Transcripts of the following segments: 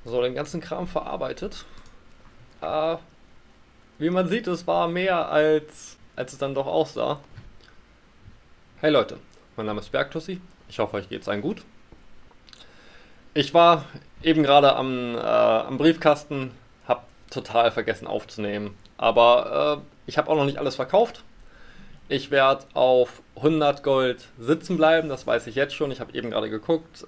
So, den ganzen Kram verarbeitet. Äh, Wie man sieht, es war mehr als es dann doch aussah. Hey Leute, mein Name ist Bergtussi. Ich hoffe, euch geht's allen gut. Ich war eben gerade am Briefkasten, hab total vergessen aufzunehmen. Aber ich habe auch noch nicht alles verkauft. Ich werde auf 100 Gold sitzen bleiben, das weiß ich jetzt schon. Ich habe eben gerade geguckt.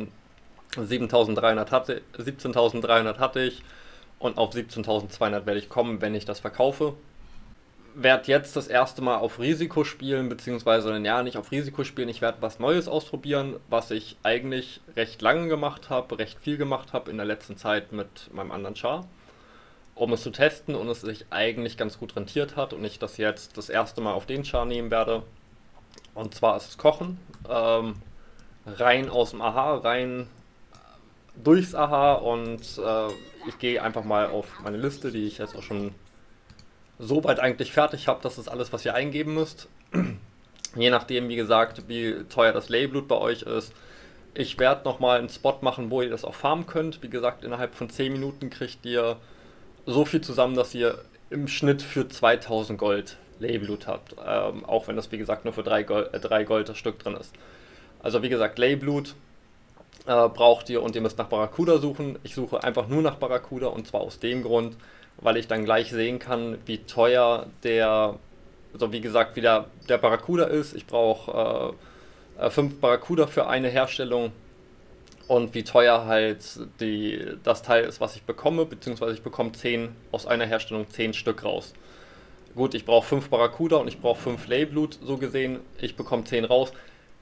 17.300 hatte ich und auf 17.200 werde ich kommen, wenn ich das verkaufe. Werde jetzt das erste Mal auf Risiko spielen, beziehungsweise ja, nicht auf Risiko spielen. Ich werde was Neues ausprobieren, was ich eigentlich recht lange gemacht habe, recht viel gemacht habe in der letzten Zeit mit meinem anderen Char, um es zu testen und es sich eigentlich ganz gut rentiert hat und ich das jetzt das erste Mal auf den Char nehmen werde. Und zwar ist es Kochen. Rein aus dem AHA, rein durchs AHA und ich gehe einfach mal auf meine Liste, die ich jetzt auch schon so weit eigentlich fertig habe. Das ist alles, was ihr eingeben müsst. Je nachdem, wie gesagt, wie teuer das Leyblut bei euch ist. Ich werde nochmal einen Spot machen, wo ihr das auch farmen könnt. Wie gesagt, innerhalb von 10 Minuten kriegt ihr so viel zusammen, dass ihr im Schnitt für 2000 Gold Leyblut habt. Auch wenn das, wie gesagt, nur für 3 Gold das Stück drin ist. Also wie gesagt, Leyblut braucht ihr und ihr müsst nach Barracuda suchen. Ich suche einfach nur nach Barracuda und zwar aus dem Grund, weil ich dann gleich sehen kann, wie teuer also wie gesagt, wie der Barracuda ist. Ich brauche 5 Barracuda für eine Herstellung und wie teuer halt das Teil ist, was ich bekomme, beziehungsweise ich bekomme 10 aus einer Herstellung 10 Stück raus. Gut, ich brauche 5 Barracuda und ich brauche 5 Leyblut, so gesehen. Ich bekomme 10 raus.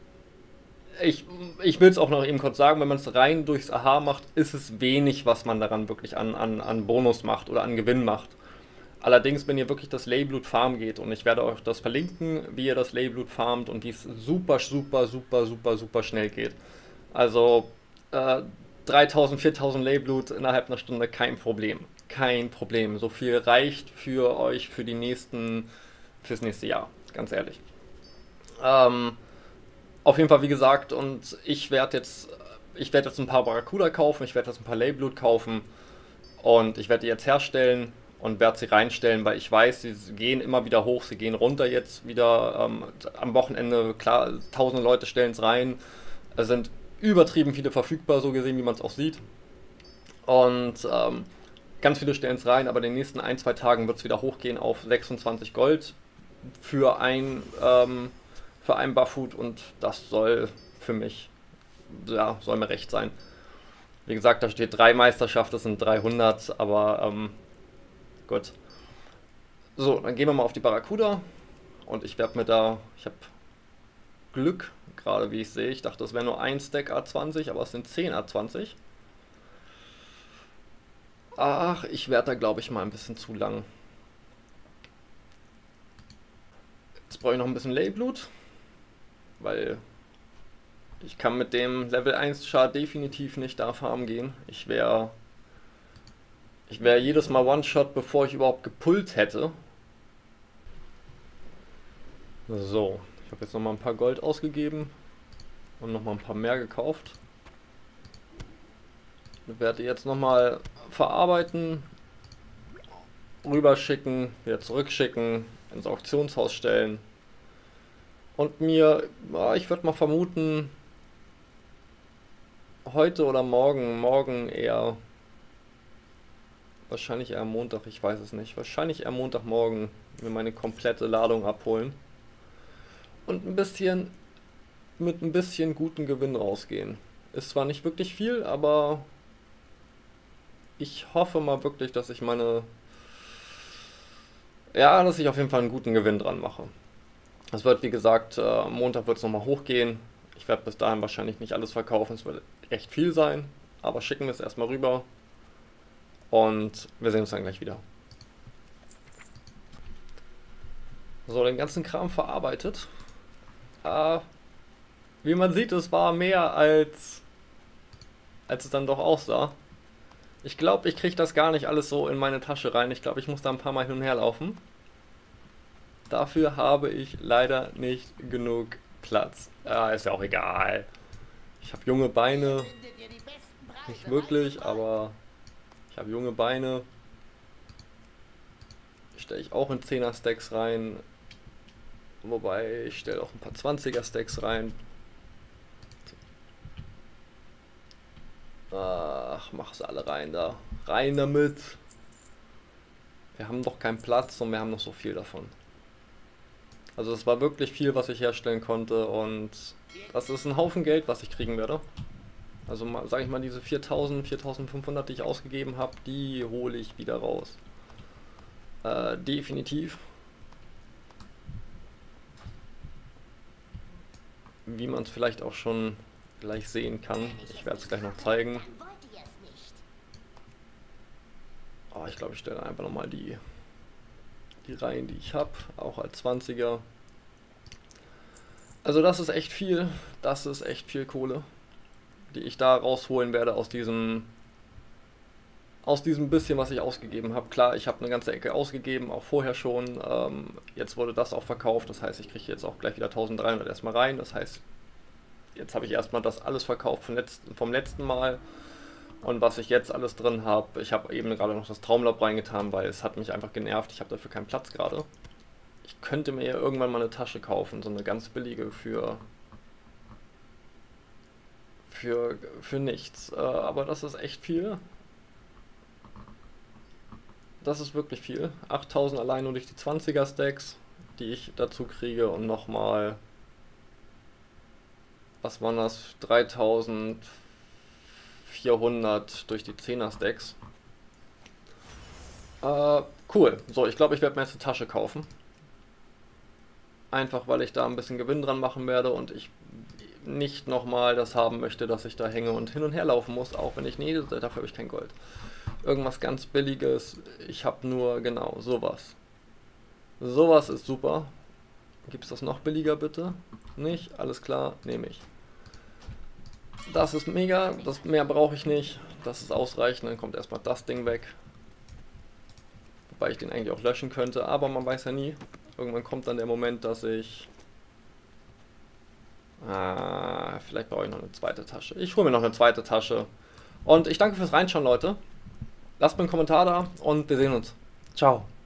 Ich will es auch noch eben kurz sagen, wenn man es rein durchs AHA macht, ist es wenig, was man daran wirklich an Bonus macht oder an Gewinn macht. Allerdings, wenn ihr wirklich das Leyblut farmen geht, und ich werde euch das verlinken, wie ihr das Leyblut farmt und wie es super, super, super, super, super schnell geht. Also 3000, 4000 Leyblut innerhalb einer Stunde, kein Problem. Kein Problem. So viel reicht für euch fürs nächste Jahr, ganz ehrlich. Ähm, auf jeden Fall, wie gesagt, und ich werde jetzt ein paar Barracuda kaufen, ich werde jetzt ein paar Leyblut kaufen und ich werde die jetzt herstellen und werde sie reinstellen, weil ich weiß, sie gehen immer wieder hoch, sie gehen runter jetzt wieder am Wochenende. Klar, tausende Leute stellen es rein. Es sind übertrieben viele verfügbar, so gesehen, wie man es auch sieht. Und ganz viele stellen es rein, aber in den nächsten ein, zwei Tagen wird es wieder hochgehen auf 26 Gold für für ein Barfood und das soll für mich, ja, soll mir recht sein. Wie gesagt, da steht 3 Meisterschaft, das sind 300, aber gut. So, dann gehen wir mal auf die Barracuda und ich habe Glück, gerade wie ich sehe. Ich dachte, das wäre nur ein Stack A20, aber es sind 10 A20. Ach, ich werde da, glaube ich, mal ein bisschen zu lang. Jetzt brauche ich noch ein bisschen Leyblut, weil ich kann mit dem Level 1 Char definitiv nicht da farmen gehen. Ich wäre jedes Mal One-Shot, bevor ich überhaupt gepullt hätte. So, ich habe jetzt nochmal ein paar Gold ausgegeben und nochmal ein paar mehr gekauft. Ich werde jetzt nochmal verarbeiten, rüberschicken, wieder zurückschicken, ins Auktionshaus stellen. Und ich würde mal vermuten, heute oder morgen eher, wahrscheinlich eher Montag, ich weiß es nicht, wahrscheinlich eher Montagmorgen mir meine komplette Ladung abholen und mit ein bisschen guten Gewinn rausgehen. Ist zwar nicht wirklich viel, aber ich hoffe mal wirklich, dass ich auf jeden Fall einen guten Gewinn dran mache. Es wird, wie gesagt, am Montag wird es nochmal hochgehen. Ich werde bis dahin wahrscheinlich nicht alles verkaufen, es wird recht viel sein, aber schicken wir es erstmal rüber und wir sehen uns dann gleich wieder. So, den ganzen Kram verarbeitet. Wie man sieht, es war mehr als es dann doch aussah. Ich glaube, ich kriege das gar nicht alles so in meine Tasche rein. Ich glaube, ich muss da ein paar Mal hin und her laufen. Dafür habe ich leider nicht genug Platz. Ist ja auch egal. Ich habe junge Beine. Nicht wirklich, aber ich habe junge Beine. Stelle ich auch in 10er Stacks rein. Wobei ich stelle auch ein paar 20er Stacks rein. Ach, mach sie alle rein da. Rein damit. Wir haben doch keinen Platz und wir haben noch so viel davon. Also es war wirklich viel, was ich herstellen konnte und das ist ein Haufen Geld, was ich kriegen werde. Also sage ich mal, diese 4000, 4500, die ich ausgegeben habe, die hole ich wieder raus. Definitiv. Wie man es vielleicht auch schon gleich sehen kann. Ich werde es gleich noch zeigen. Oh, ich glaube, ich stelle einfach nochmal die Reihen, die ich habe, auch als 20er. Also das ist echt viel. Das ist echt viel Kohle, die ich da rausholen werde aus diesem bisschen, was ich ausgegeben habe. Klar, ich habe eine ganze Ecke ausgegeben, auch vorher schon. Jetzt wurde das auch verkauft, das heißt, ich kriege jetzt auch gleich wieder 1300 erstmal rein. Das heißt, jetzt habe ich erstmal das alles verkauft vom letzten Mal. Und was ich jetzt alles drin habe, ich habe eben gerade noch das Traumlab reingetan, weil es hat mich einfach genervt. Ich habe dafür keinen Platz gerade. Ich könnte mir ja irgendwann mal eine Tasche kaufen, so eine ganz billige für nichts. Aber das ist echt viel. Das ist wirklich viel. 8000 allein nur durch die 20er Stacks, die ich dazu kriege und nochmal, was waren das, 3400 durch die 10er Stacks. Cool. So, ich glaube, ich werde mir jetzt eine Tasche kaufen. Einfach, weil ich da ein bisschen Gewinn dran machen werde und ich nicht nochmal das haben möchte, dass ich da hänge und hin und her laufen muss, auch wenn ich, nee, dafür habe ich kein Gold. Irgendwas ganz Billiges, ich habe nur, genau, sowas. Sowas ist super. Gibt es das noch billiger, bitte? Nicht? Alles klar, nehme ich. Das ist mega, das mehr brauche ich nicht. Das ist ausreichend, dann kommt erstmal das Ding weg. Wobei ich den eigentlich auch löschen könnte, aber man weiß ja nie. Irgendwann kommt dann der Moment, dass ich... vielleicht brauche ich noch eine zweite Tasche. Ich hole mir noch eine zweite Tasche. Und ich danke fürs Reinschauen, Leute. Lasst mir einen Kommentar da und wir sehen uns. Ciao.